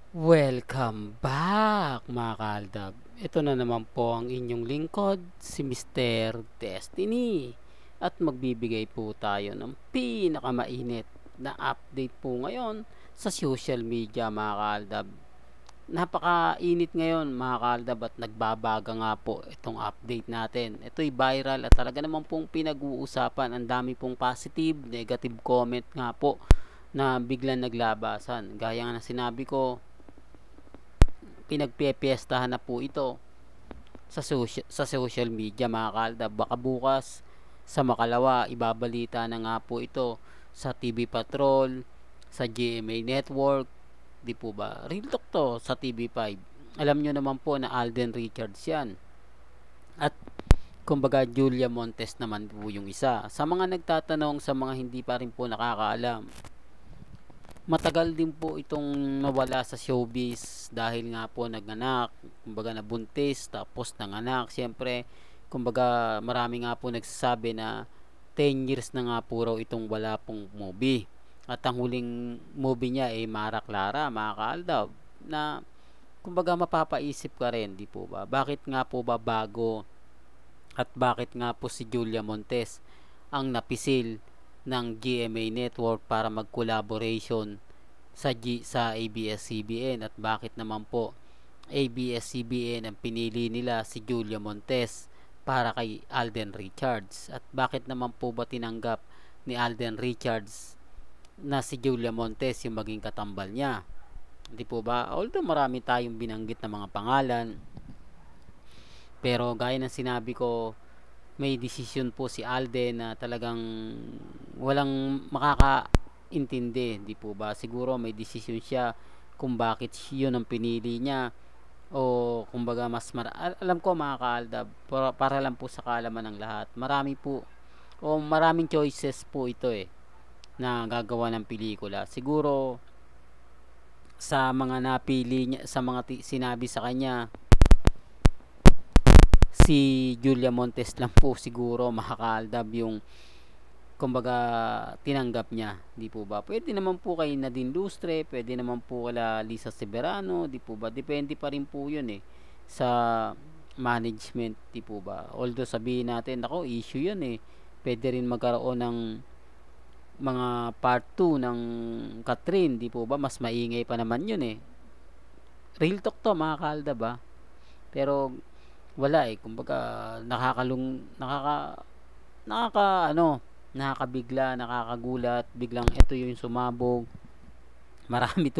Welcome back mga kaaldab. Ito na naman po ang inyong lingkod, si Mr. Destiny. At magbibigay po tayo ng pinakamainit na update po ngayon sa social media mga kaaldab. Napakainit ngayon mga kaaldab at nagbabaga nga po itong update natin. Ito'y viral at talaga naman pong pinag-uusapan. Ang dami pong positive, negative comment nga po na biglang naglabasan. Gaya nga na sinabi ko, pinagpipiestahan na po ito sa social media mga kalda. Baka bukas sa Makalawa ibabalita na nga po ito sa TV Patrol, sa GMA Network, di po ba? Real talk to sa TV5. Alam nyo naman po na Alden Richards yan. At kumbaga Julia Montes naman po yung isa. Sa mga nagtatanong, sa mga hindi pa rin po nakakaalam, matagal din po itong nawala sa showbiz dahil nga po naganak, kumbaga nabuntis, tapos nanganak. Siyempre, kumbaga marami nga po nagsasabi na 10 years na nga po raw itong wala pong movie. At ang huling movie niya ay Mara Clara, mga kaaldab, na kumbaga mapapaisip ka rin, di po ba? Bakit nga po ba bago at bakit nga po si Julia Montes ang napisil ng GMA Network para mag-collaboration sa ABS-CBN, at bakit naman po ABS-CBN ang pinili nila si Julia Montes para kay Alden Richards, at bakit naman po ba tinanggap ni Alden Richards na si Julia Montes yung maging katambal niya, di po ba? Although marami tayong binanggit na mga pangalan, pero gaya ng sinabi ko, may desisyon po si Alden na talagang walang makakaintindi, di po ba? Siguro may desisyon siya kung bakit yun ang pinili niya, o kumbaga alam ko mga kaaldab, para lang po sa kaalaman ng lahat, marami po o maraming choices po ito na gagawa ng pelikula. Siguro sa mga napili niya, sa mga sinabi sa kanya, si Julia Montes lang po siguro makakaaldab yung kumbaga tinanggap niya, di po ba? Pwede naman po kay Nadine Lustre, pwede naman po kala Lisa Severano, di po ba? Depende pa rin po yun sa management, di po ba? Although sabihin natin, ako issue yun pwede rin magkaroon ng mga part 2 ng Catherine, di po ba? Mas maingay pa naman yun real talk to mga kalda ba? Pero wala kumbaga nakaka ano, nakakabigla, nakakagulat, biglang ito yung sumabog. Marami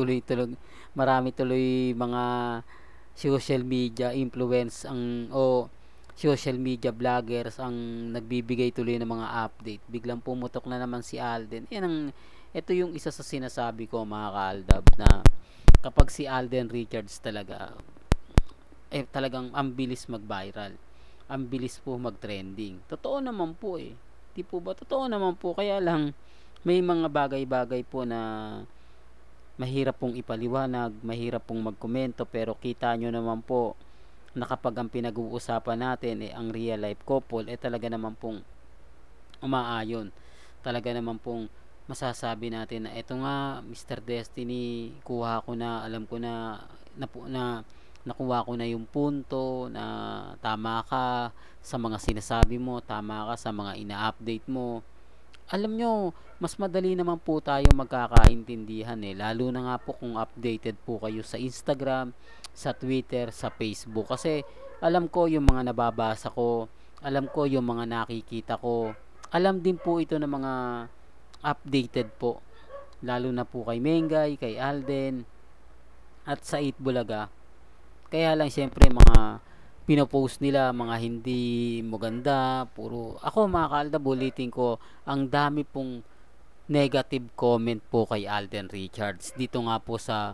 tuloy mga social media influence o social media vloggers ang nagbibigay tuloy ng mga update. Biglang pumutok na naman si Alden. Ito yung isa sa sinasabi ko mga kaaldab, na kapag si Alden Richards talaga, talagang ang bilis mag-viral. Ang bilis po mag-trending. Totoo naman po Di po ba? Totoo naman po. Kaya lang, may mga bagay-bagay po na mahirap pong ipaliwanag, mahirap pong magkomento, pero kita nyo naman po na kapag ang pinag-uusapan natin ang real life couple, talaga naman pong umaayon. Talaga naman pong masasabi natin na eto nga, Mr. Destiny, kuha ko na, alam ko na nakuha ko na yung punto, na tama ka sa mga sinasabi mo, tama ka sa mga ina-update mo. Alam nyo, mas madali naman po tayo magkakaintindihan lalo na nga po kung updated po kayo sa Instagram, sa Twitter, sa Facebook. Kasi alam ko yung mga nababasa ko, alam ko yung mga nakikita ko, alam din po ito ng mga updated po, lalo na po kay Mengay, kay Alden, at sa Itbulaga. Kaya lang syempre mga pinopost nila mga hindi maganda, puro ako mga kaalda, bulitin ko, ang dami pong negative comment po kay Alden Richards dito nga po sa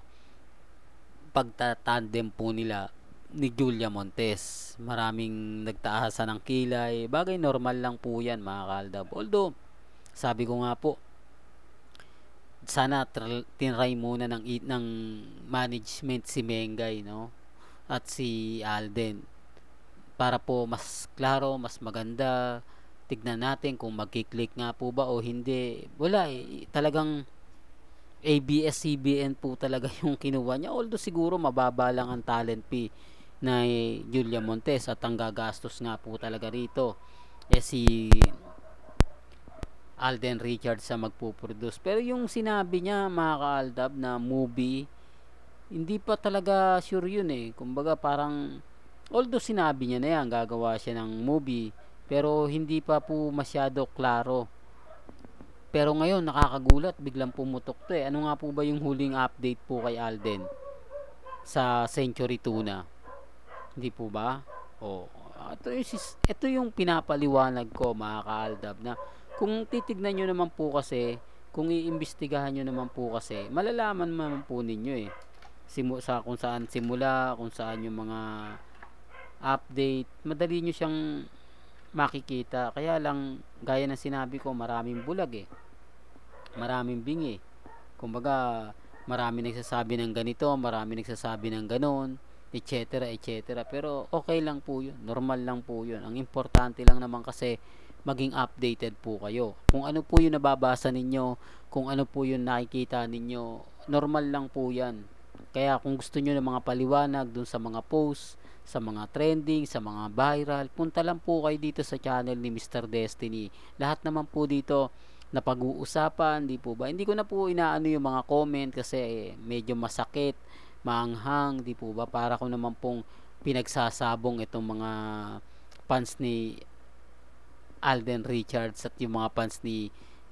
pagtatandem po nila ni Julia Montes. Maraming nagtaasan ng kilay, bagay normal lang po yan mga kaldab. Although sabi ko nga po, sana tinry muna ng management si Mengay, no, at si Alden, para po mas klaro, mas maganda. Tignan natin kung magki-click nga po ba o hindi. Wala talagang ABS-CBN po talaga yung kinuha niya. Although siguro mababa lang ang talent fee na Julia Montes at ang gagastos nga po talaga rito si Alden Richards sa magpuproduce. Pero yung sinabi niya mga kaaldab na movie, hindi pa talaga sure yun eh. Kumbaga parang, although sinabi niya na yan, gagawa siya ng movie, pero hindi pa po masyado klaro. Pero ngayon nakakagulat, biglang pumutok to eh. Ano nga po ba yung huling update po kay Alden sa Century Tuna? Hindi po ba? O, ito yung pinapaliwanag ko mga kaaldab na kung titignan nyo naman po kasi, kung iimbestigahan nyo naman po kasi, malalaman naman po ninyo eh. Sa kung saan simula, kung saan yung mga update, madali nyo siyang makikita. Kaya lang, gaya ng sinabi ko, maraming bulag eh. Maraming bingi. Kumbaga, marami nagsasabi ng ganito, marami nagsasabi ng ganon, etc. etc. Pero okay lang po yun. Normal lang po yun. Ang importante lang naman kasi maging updated po kayo. Kung ano po yung nababasa ninyo, kung ano po yung nakikita ninyo, normal lang po yan. Kaya kung gusto nyo ng mga paliwanag dun sa mga posts, sa mga trending, sa mga viral, punta lang po kayo dito sa channel ni Mr. Destiny. Lahat naman po dito na pag-uusapan, di po ba? Hindi ko na po inaano yung mga comment kasi medyo masakit, maanghang, di po ba? Para ko naman pong pinagsasabong itong mga fans ni Alden Richards at yung mga fans ni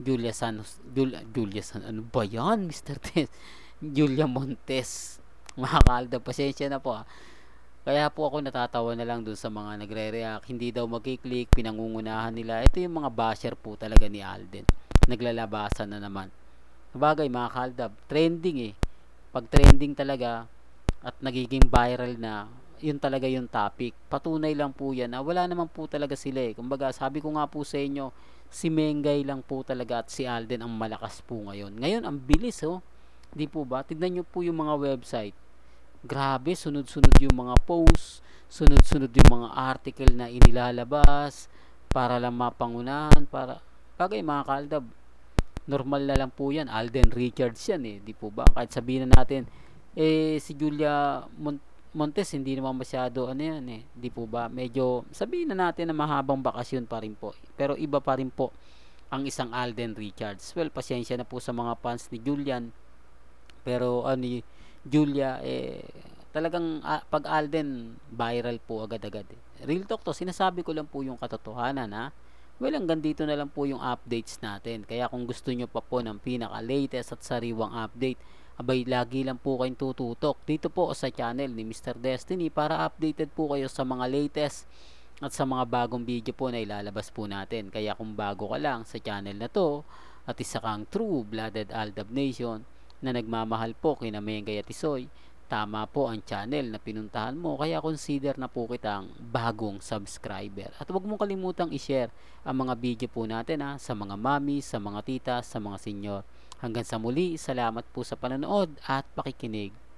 Julia San, ano ba yan, Mr. Tess? Julia Montes. Mga kalda, pasensya na po. Kaya po ako natatawa na lang dun sa mga nagre-react, hindi daw magki-click, pinangungunahan nila. Ito yung mga basher po talaga ni Alden. Naglalabasan na naman. Sabagay mga kaldab, trending eh. Pag trending talaga at nagiging viral na, yun talaga yung topic. Patunay lang po yan na wala naman po talaga sila eh. Kumbaga sabi ko nga po sa inyo, si Mengay lang po talaga at si Alden ang malakas po ngayon. Ngayon ang bilis oh. Di po ba? Tignan nyo po yung mga website. Grabe, sunod-sunod yung mga posts, sunod-sunod yung mga article na inilalabas para lang mapangunahan, para bagay mga kaldab. Normal na lang po yan. Alden Richards yan eh, di po ba? Kahit sabihin na natin, si Julia Montes, hindi naman masyado, ano yan eh, di po ba? Medyo, sabihin na natin na mahabang bakasyon pa rin po. Pero iba pa rin po ang isang Alden Richards. Well, pasensya na po sa mga fans ni Julian. Pero Julia talagang pag Alden viral po agad-agad eh. Real talk to, sinasabi ko lang po yung katotohanan ha. Well, hanggang dito na lang po yung updates natin. Kaya kung gusto nyo pa po ng pinaka-latest at sariwang update, abay lagi lang po kayong tututok dito po sa channel ni Mr. Destiny para updated po kayo sa mga latest at sa mga bagong video po na ilalabas po natin. Kaya kung bago ka lang sa channel na to at isa kang true-blooded Aldab Nation na nagmamahal po kina Mengay at Tisoy, tama po ang channel na pinuntahan mo, kaya consider na po kitang bagong subscriber. At huwag mong kalimutang i-share ang mga video po natin sa mga mami, sa mga tita, sa mga senyor. Hanggang sa muli, salamat po sa panonood at pakikinig.